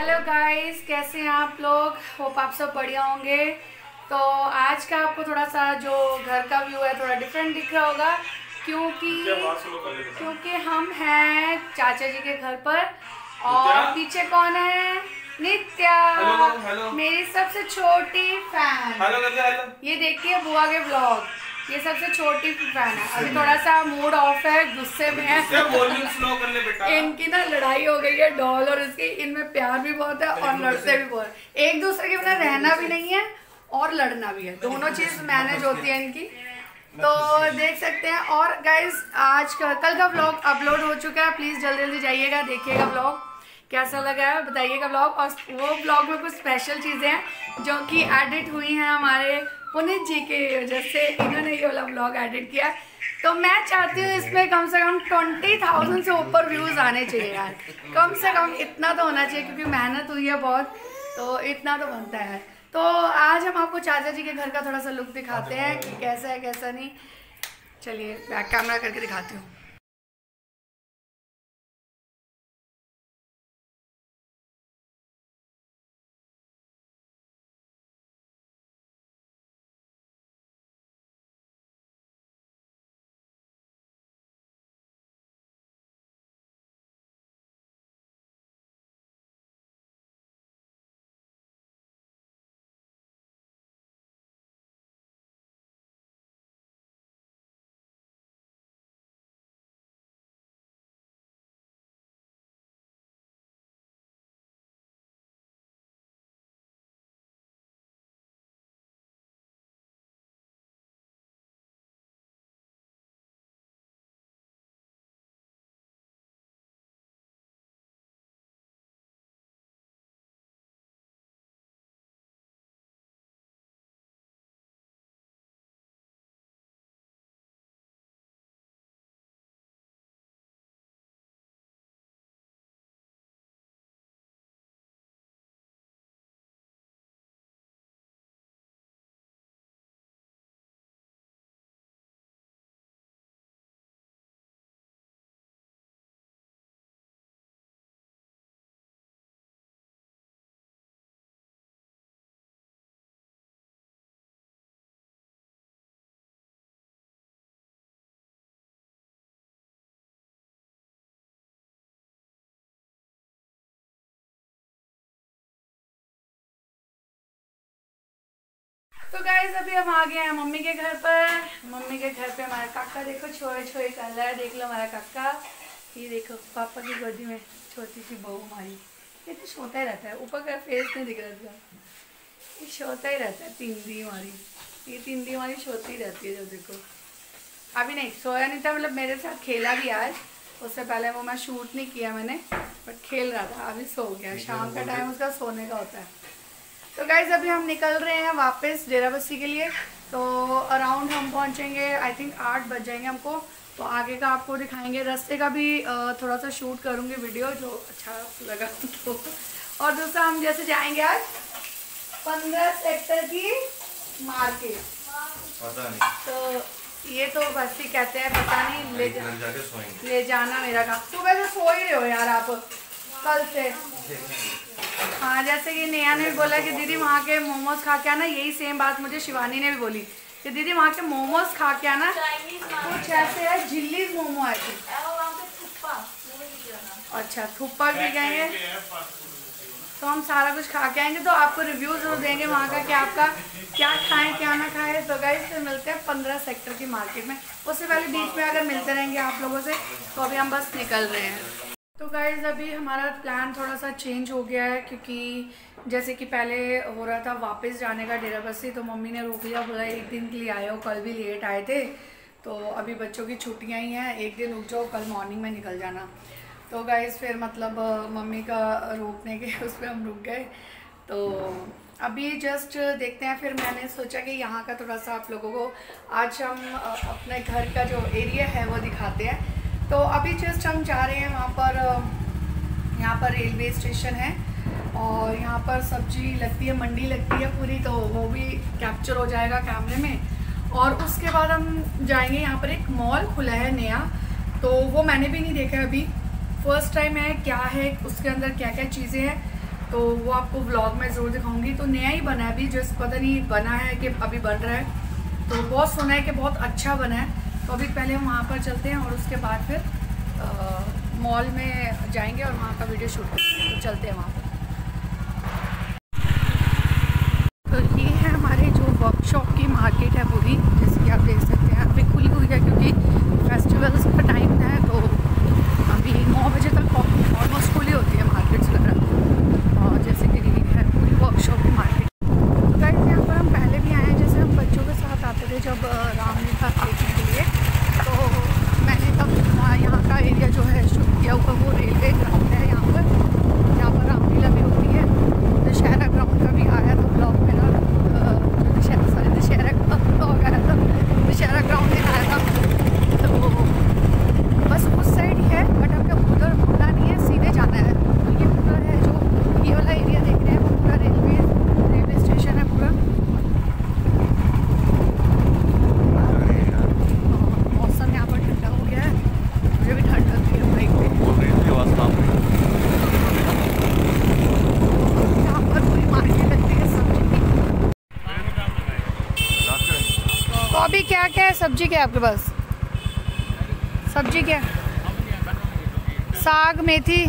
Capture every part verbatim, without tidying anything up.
Hello guys, कैसे हैं आप लोग। होप आप सब बढ़िया होंगे। तो आज का आपको थोड़ा सा जो घर का व्यू है थोड़ा डिफरेंट दिख रहा होगा क्योंकि क्योंकि हम हैं चाचा जी के घर पर और पीछे कौन है? नित्या। Hello hello. मेरी सबसे छोटी फैन। Hello hello. ये देखती है बुआ के ब्लॉग। ये सबसे छोटी फैन है। अभी थोड़ा सा मूड ऑफ है, गुस्से में है। स्लो कर ले बेटा। इनकी ना लड़ाई हो गई है डॉल और इसकी। इनमें प्यार भी बहुत है और लड़ते भी बहुत है। एक दूसरे के बिना रहना भी नहीं है और लड़ना भी है, दोनों चीज मैनेज होती है इनकी। तो देख सकते हैं। और गाइज आज का कल का व्लॉग अपलोड हो चुका है, प्लीज जल्दी जल्दी जाइएगा, देखिएगा व्लॉग कैसा लगा है, बताइएगा व्लॉग। और वो व्लॉग में कुछ स्पेशल चीजें हैं जो कि एडिट हुई हैं हमारे पुनीत जी के वजह से। इन्होंने ये वाला व्लॉग एडिट किया, तो मैं चाहती हूँ इसमें कम से कम ट्वेंटी थाउजेंड से ऊपर व्यूज आने चाहिए यार। कम से कम इतना तो होना चाहिए क्योंकि मेहनत हुई है बहुत, तो इतना तो बनता है। तो आज हम आपको चाचा जी के घर का थोड़ा सा लुक दिखाते हैं कि कैसा है कैसा नहीं। चलिए बैक कैमरा करके दिखाती हूँ। तो गाइज अभी हम आ गए हैं मम्मी के घर पर। मम्मी के घर पे हमारा काका देखो छोए छोए कर रहा है। देख लो हमारा काका, ये देखो पापा की गोदी में छोटी सी बहू हमारी। ये तो सोता ही रहता है, ऊपर का फेस नहीं दिख रहा, ये सोता ही रहता है। तीनदी हमारी, ये तीनदी हमारी सोती रहती है। जो देखो अभी नहीं सोया नहीं था, मतलब मेरे साथ खेला भी आज। उससे पहले वो मैं शूट नहीं किया मैंने, बट खेल रहा था। अभी सो गया, शाम का टाइम उसका सोने का होता है। तो गाइज अभी हम निकल रहे हैं वापस डेराबस्सी के लिए। तो अराउंड हम पहुंचेंगे आई थिंक आठ बज जाएंगे हमको। तो आगे का आपको दिखाएंगे, रास्ते का भी थोड़ा सा शूट करूंगी वीडियो जो अच्छा लगा तो। और दूसरा हम जैसे जाएंगे आज पंद्रह सेक्टर की मार्केट। पता नहीं तो ये तो बस ही कहते हैं, पता नहीं। ले जा ले जाना मेरा काम। सुबह से सो ही रहे हो यार आप कल से। हाँ, जैसे कि नेहा ने भी बोला कि दीदी वहाँ के मोमोज खा के आना। यही सेम बात मुझे शिवानी ने भी बोली कि दीदी वहाँ के मोमोज खा के आना। कुछ ऐसे है, झिल्ली मोमो है थी। अच्छा, थुप्पा भी जाएंगे तो हम सारा कुछ खा के आएंगे। तो आपको रिव्यू जरूर देंगे वहाँ का कि आपका क्या खाएं क्या ना खाएं। तो गाइस फिर मिलते हैं पंद्रह सेक्टर की मार्केट में। उससे पहले बीच में अगर मिलते रहेंगे आप लोगों से। तो अभी हम बस निकल रहे हैं। तो गाइज़ अभी हमारा प्लान थोड़ा सा चेंज हो गया है क्योंकि जैसे कि पहले हो रहा था वापस जाने का डेराबस्सी। तो मम्मी ने रोक लिया, बोला एक दिन के लिए आए हो, कल भी लेट आए थे, तो अभी बच्चों की छुट्टियां ही हैं, एक दिन रुक जाओ, कल मॉर्निंग में निकल जाना। तो गाइज़ फिर मतलब मम्मी का रोकने के उस पर हम रुक गए। तो अभी जस्ट देखते हैं। फिर मैंने सोचा कि यहाँ का थोड़ा सा आप लोगों को आज हम अपने घर का जो एरिया है वो दिखाते हैं। तो अभी जस्ट हम जा रहे हैं वहाँ पर। यहाँ पर रेलवे स्टेशन है और यहाँ पर सब्जी लगती है, मंडी लगती है पूरी, तो वो भी कैप्चर हो जाएगा कैमरे में। और उसके बाद हम जाएंगे, यहाँ पर एक मॉल खुला है नया, तो वो मैंने भी नहीं देखा अभी, फर्स्ट टाइम है। क्या है उसके अंदर, क्या क्या चीज़ें हैं, तो वो आपको व्लॉग में ज़रूर दिखाऊंगी। तो नया ही बना है अभी, जस्ट पता नहीं बना है कि अभी बन रहा है। तो बहुत सुना है कि बहुत अच्छा बना है। तो अभी पहले हम वहाँ पर चलते हैं और उसके बाद फिर मॉल में जाएंगे और वहाँ का वीडियो शूट करेंगे। तो चलते हैं वहाँ पर। तो ये है हमारे जो वर्कशॉप की मार्केट है पूरी, जैसे कि आप देख सकते हैं अभी खुली हुई है क्योंकि फेस्टिवल्स का टाइम है। तो अभी नौ बजे तक ऑलमोस्ट खुली होती है मार्केट्स वगैरह। और जैसे कि ये है पूरी वर्कशॉप की मार्केट। तो गाइस यहाँ पर हम पहले भी आए हैं, जैसे हम बच्चों के साथ आते थे जब रामलीला देखने के लिए। तो मैंने तब यहाँ का एरिया जो है शूट किया हुआ, वो रेलवे ग्राउंड है यहाँ पर, जहाँ पर रामलीला भी होती है। दशहरा ग्राउंड का भी आया था ब्लॉग मेरा, दशहरा सॉरी दशहरा का ब्लॉग आया था, दशहरा ग्राउंड में आया था। तो बस उस साइड ही है, बट हमें उधर मुड़ना नहीं है, सीधे जाना है। तो ये पूरा है जो ये वाला एरिया देख रहे हैं, वो पूरा रेलवे रेलवे स्टेशन है पूरा। मौसम यहाँ पर ठंडा हो गया है, मुझे भी ठंड लगती है बाइक पे। यहाँ पर पूरी मार्केट लगती है सब्जी की। तो अभी क्या क्या है सब्जी, क्या है आपके पास सब्जी? क्या साग मेथी?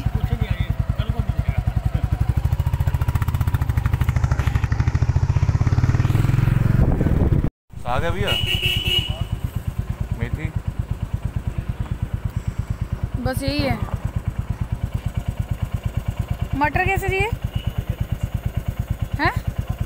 साग है भैया, मेथी, बस यही है। मटर कैसे दिए हैं?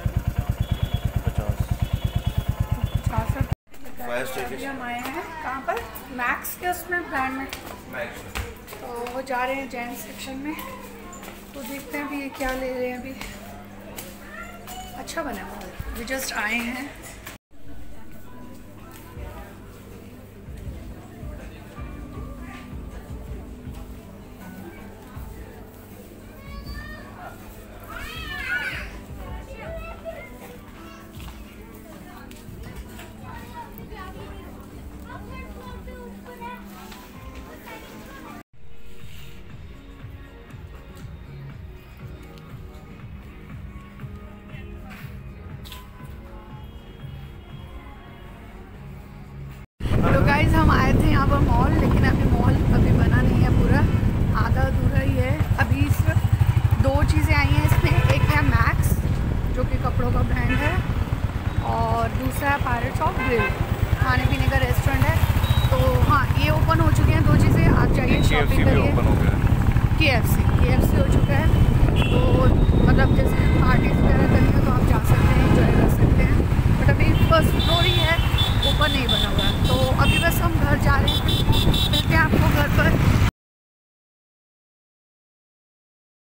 पचास रुपये। हम आए हैं कहाँ पर? मैक्स के उसमें ब्रांड में। तो वो जा रहे हैं जेंट्स सेक्शन में, तो देखते हैं अभी ये क्या ले रहे हैं। अभी अच्छा बना है, अभी जस्ट आए हैं। तो गाइज हम आए थे यहाँ पर मॉल, लेकिन अभी मॉल अभी बना नहीं है, पूरा आधा अधूरा ही है। अभी सिर्फ दो चीज़ें आई हैं इसमें, एक है मैक्स जो कि कपड़ों का ब्रांड है, और दूसरा है पायरेट्स ऑफ ग्रिल, खाने पीने का रेस्टोरेंट है। तो हाँ, ये ओपन हो चुके हैं दो चीज़ें, आप जाइए शॉपिंग करिए। के एफ सी के एफ सी हो चुका है, तो